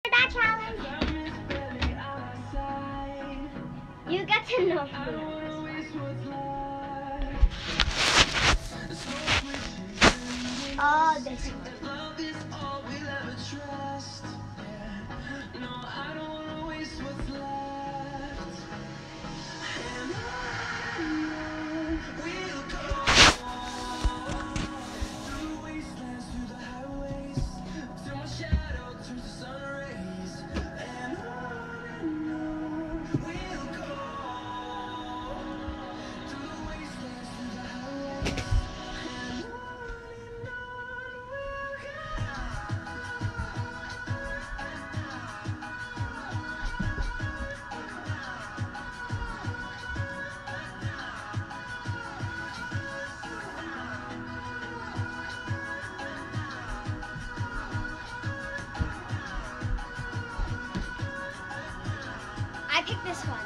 That challenge, you get to know. Oh, this one. I picked this one.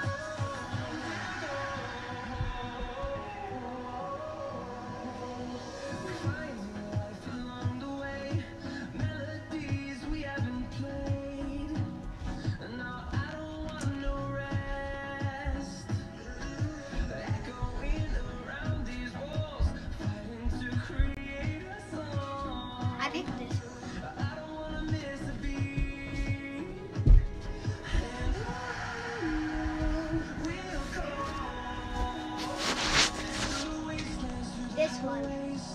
I picked this one. This one.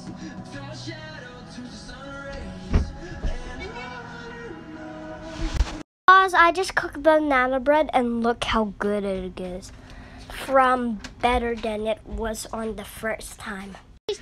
I just cooked banana bread and look how good it is. From better than it was on the first time.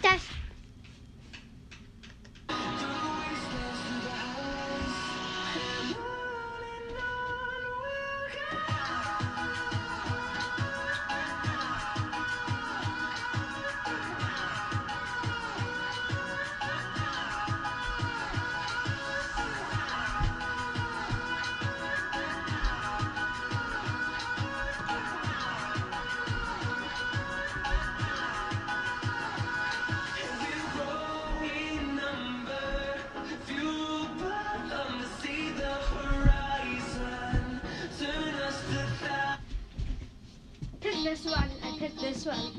This one. I picked this one.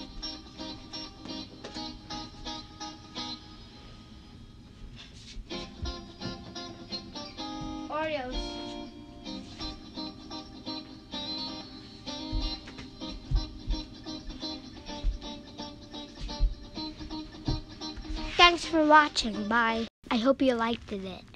Oreos. Thanks for watching. Bye. I hope you liked it.